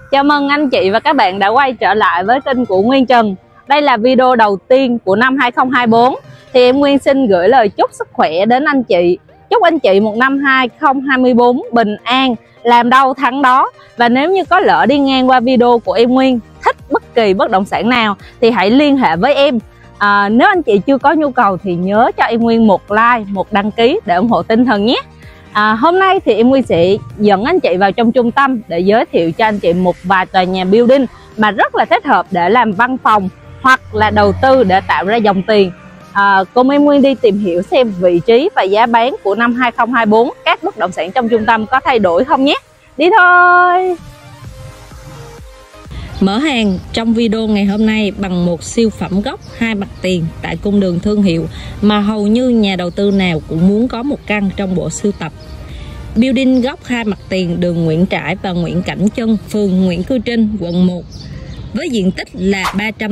Chào mừng anh chị và các bạn đã quay trở lại với kênh của Nguyên Trần. Đây là video đầu tiên của năm 2024. Thì em Nguyên xin gửi lời chúc sức khỏe đến anh chị. Chúc anh chị một năm 2024 bình an, làm đâu thắng đó. Và nếu như có lỡ đi ngang qua video của em Nguyên, thích bất kỳ bất động sản nào thì hãy liên hệ với em. Nếu anh chị chưa có nhu cầu thì nhớ cho em Nguyên một like, một đăng ký để ủng hộ tinh thần nhé. Hôm nay thì em Nguyên sẽ dẫn anh chị vào trong trung tâm để giới thiệu cho anh chị một vài tòa nhà building mà rất là thích hợp để làm văn phòng hoặc là đầu tư để tạo ra dòng tiền. Cùng em Nguyên đi tìm hiểu xem vị trí và giá bán của năm 2024 các bất động sản trong trung tâm có thay đổi không nhé. Đi thôi! Mở hàng trong video ngày hôm nay bằng một siêu phẩm gốc 2 mặt tiền tại cung đường thương hiệu mà hầu như nhà đầu tư nào cũng muốn có một căn trong bộ sưu tập. Building gốc 2 mặt tiền đường Nguyễn Trãi và Nguyễn Cảnh Trân, phường Nguyễn Cư Trinh, quận 1 với diện tích là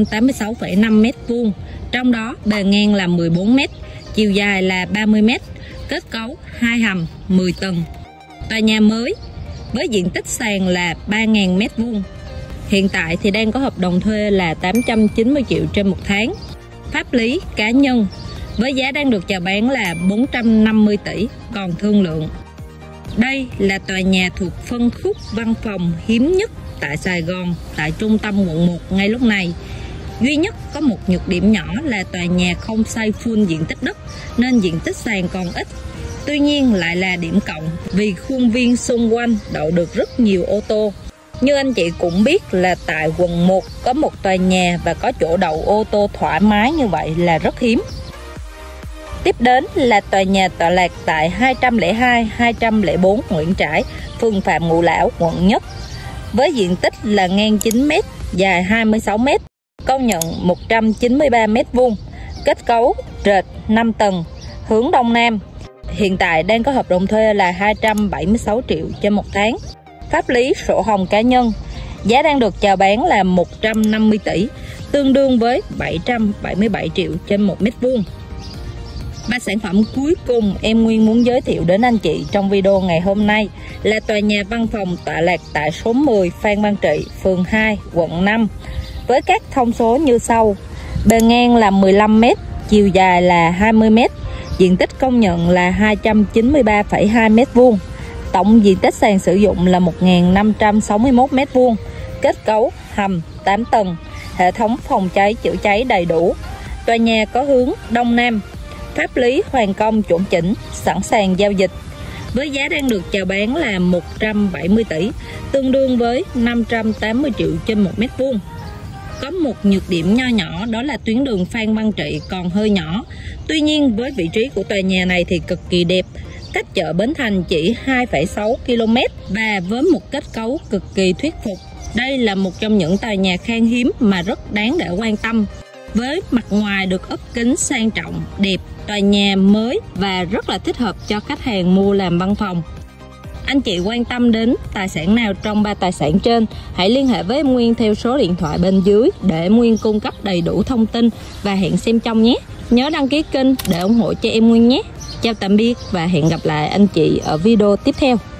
386,5 m², trong đó bề ngang là 14 m, chiều dài là 30 m, kết cấu 2 hầm 10 tầng. Tòa nhà mới với diện tích sàn là 3.000 m². Hiện tại thì đang có hợp đồng thuê là 890 triệu trên một tháng. Pháp lý cá nhân với giá đang được chào bán là 450 tỷ, còn thương lượng. Đây là tòa nhà thuộc phân khúc văn phòng hiếm nhất tại Sài Gòn, tại trung tâm quận 1 ngay lúc này. Duy nhất có một nhược điểm nhỏ là tòa nhà không xây full diện tích đất nên diện tích sàn còn ít. Tuy nhiên lại là điểm cộng vì khuôn viên xung quanh đậu được rất nhiều ô tô. Như anh chị cũng biết là tại quận 1 có một tòa nhà và có chỗ đậu ô tô thoải mái như vậy là rất hiếm. Tiếp đến là tòa nhà tọa lạc tại 202, 204 Nguyễn Trãi, phường Phạm Ngũ Lão, quận Nhất với diện tích là ngang 9 m, dài 26 m, công nhận 193 m², kết cấu trệt 5 tầng, hướng Đông Nam. Hiện tại đang có hợp đồng thuê là 276 triệu trên một tháng. Pháp lý sổ hồng cá nhân, giá đang được chào bán là 150 tỷ, tương đương với 777 triệu trên 1 m². Ba sản phẩm cuối cùng em Nguyên muốn giới thiệu đến anh chị trong video ngày hôm nay là tòa nhà văn phòng tọa lạc tại số 10 Phan Văn Trị, phường 2, quận 5 với các thông số như sau: bề ngang là 15 m, chiều dài là 20 m, diện tích công nhận là 293,2 m². Tổng diện tích sàn sử dụng là 1.561 m², kết cấu hầm 8 tầng, hệ thống phòng cháy chữa cháy đầy đủ. Tòa nhà có hướng Đông Nam, pháp lý hoàn công chuẩn chỉnh, sẵn sàng giao dịch. Với giá đang được chào bán là 170 tỷ, tương đương với 580 triệu trên 1 m². Có một nhược điểm nho nhỏ đó là tuyến đường Phan Văn Trị còn hơi nhỏ. Tuy nhiên với vị trí của tòa nhà này thì cực kỳ đẹp, cách chợ Bến Thành chỉ 2,6 km và với một kết cấu cực kỳ thuyết phục. Đây là một trong những tòa nhà khan hiếm mà rất đáng để quan tâm. Với mặt ngoài được ốp kính sang trọng, đẹp, tòa nhà mới và rất là thích hợp cho khách hàng mua làm văn phòng. Anh chị quan tâm đến tài sản nào trong 3 tài sản trên, hãy liên hệ với em Nguyên theo số điện thoại bên dưới để em Nguyên cung cấp đầy đủ thông tin và hẹn xem trong nhé. Nhớ đăng ký kênh để ủng hộ cho em Nguyên nhé. Chào tạm biệt và hẹn gặp lại anh chị ở video tiếp theo.